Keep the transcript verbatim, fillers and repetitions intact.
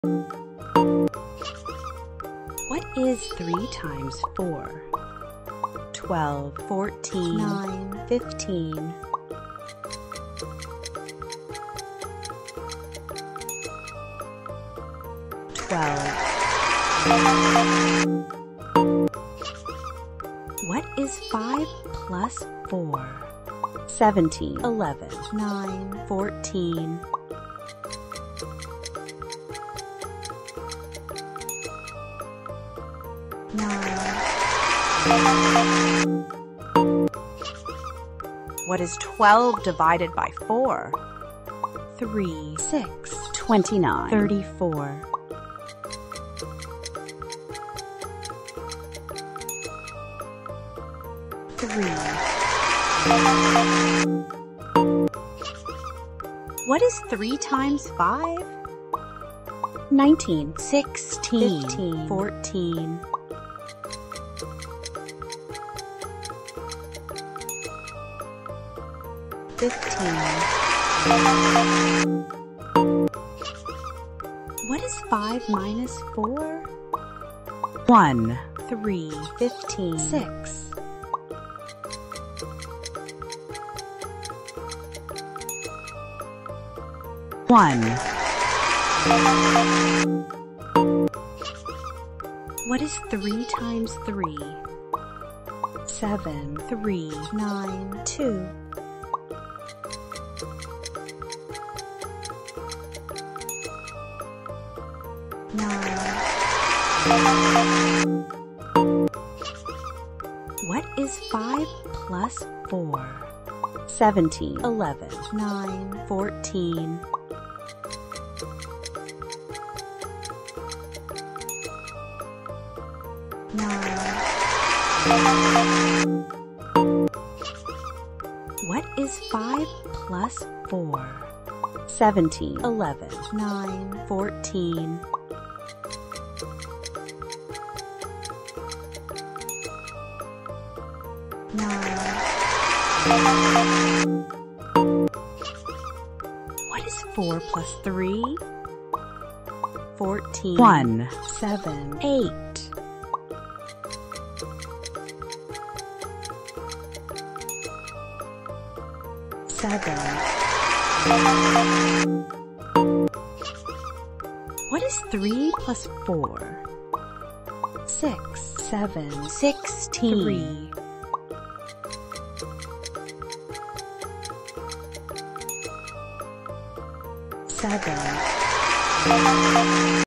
What is three times four? Twelve, fourteen, nine, fifteen. Twelve. What is five plus four? Seventeen, eleven, nine, fourteen. Nine. What is twelve divided by four? Three, six, twenty-nine, thirty-four. Three. What is three times five? Nineteen, sixteen, fifteen, fourteen. Fifteen. What is five minus four? One, three, fifteen, six. One. What is three times three? Seven, three, nine, two. Nine. What is five plus four? Seventeen, eleven, nine, fourteen. Nine. What is five plus four? Seventeen, eleven, nine, fourteen. Nine. What is four plus three? Fourteen. One, seven, eight. Seven. What is three plus four? Six, seven, sixteen. Three. Seven.